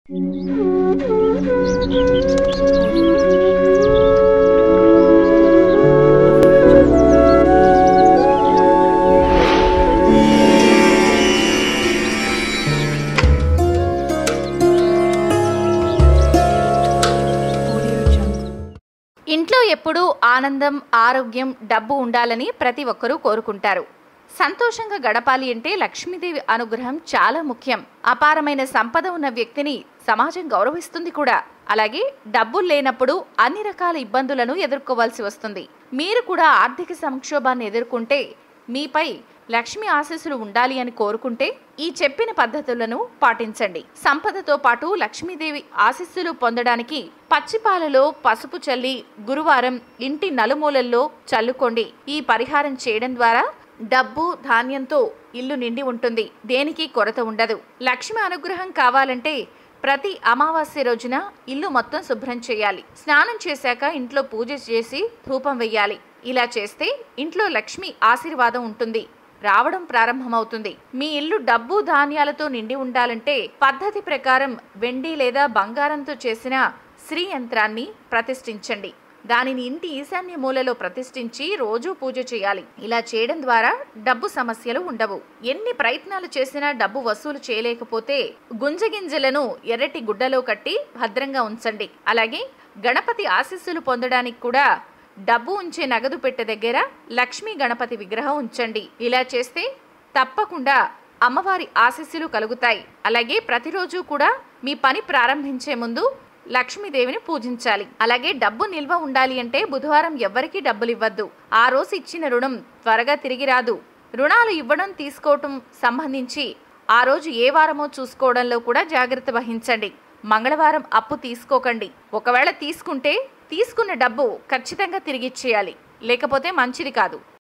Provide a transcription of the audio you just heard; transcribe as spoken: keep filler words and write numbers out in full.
ఇంట్లో ఎప్పుడూ ఆనందం, ఆరోగ్యం, డబ్బు ఉండాలని ప్రతి ఒక్కరూ కోరుకుంటారు. సంతోషంగా గడపాలి అంటే లక్ష్మీదేవి అనుగ్రహం చాలా ముఖ్యం. అపారమైన సంపద ఉన్న వ్యక్తిని సమాజం గౌరవిస్తుంది కూడా. అలాగే డబ్బులు లేనప్పుడు అన్ని రకాల ఇబ్బందులను ఎదుర్కోవాల్సి వస్తుంది. మీరు కూడా ఆర్థిక సంక్షోభాన్ని ఎదుర్కొంటే మీపై లక్ష్మి ఆశీస్సులు ఉండాలి అని కోరుకుంటే ఈ చెప్పిన పద్ధతులను పాటించండి. సంపదతో పాటు లక్ష్మీదేవి ఆశీస్సులు పొందడానికి పచ్చిపాలలో పసుపు చల్లి గురువారం ఇంటి నలుమూలల్లో చల్లుకోండి. ఈ పరిహారం చేయడం ద్వారా డబ్బు, ధాన్యంతో ఇల్లు నిండి ఉంటుంది. దేనికి కొరత ఉండదు. లక్ష్మి అనుగ్రహం కావాలంటే ప్రతి అమావాస్య రోజున ఇల్లు మొత్తం శుభ్రం చేయాలి. స్నానం చేశాక ఇంట్లో పూజ చేసి ధూపం వెయ్యాలి. ఇలా చేస్తే ఇంట్లో లక్ష్మి ఆశీర్వాదం ఉంటుంది, రావడం ప్రారంభమవుతుంది. మీ ఇల్లు డబ్బు, ధాన్యాలతో నిండి ఉండాలంటే పద్ధతి ప్రకారం వెండి లేదా బంగారంతో చేసిన శ్రీ యంత్రాన్ని ప్రతిష్ఠించండి. దానిని ఇంటి ఈశాన్య మూలలో ప్రతిష్ఠించి రోజూ పూజ చేయాలి. ఇలా చేయడం ద్వారా డబ్బు సమస్యలు ఉండవు. ఎన్ని ప్రయత్నాలు చేసినా డబ్బు వసూలు చేయలేకపోతే గుంజగింజలను ఎర్రటి గుడ్డలో కట్టి భద్రంగా ఉంచండి. అలాగే గణపతి ఆశీస్సులు పొందడానికి కూడా డబ్బు ఉంచే నగదు పెట్టె దగ్గర లక్ష్మీ గణపతి విగ్రహం ఉంచండి. ఇలా చేస్తే తప్పకుండా అమ్మవారి ఆశీస్సులు కలుగుతాయి. అలాగే ప్రతిరోజు కూడా మీ పని ప్రారంభించే ముందు లక్ష్మీదేవిని పూజించాలి. అలాగే డబ్బు నిల్వ ఉండాలి అంటే బుధవారం ఎవ్వరికీ డబ్బులు ఇవ్వద్దు. ఆ రోజు ఇచ్చిన రుణం త్వరగా తిరిగి రాదు. రుణాలు ఇవ్వడం, తీసుకోవటం సంబంధించి ఆ రోజు ఏ వారమో చూసుకోవడంలో కూడా జాగ్రత్త వహించండి. మంగళవారం అప్పు తీసుకోకండి. ఒకవేళ తీసుకుంటే తీసుకున్న డబ్బు ఖచ్చితంగా తిరిగిచ్చేయాలి, లేకపోతే మంచిది కాదు.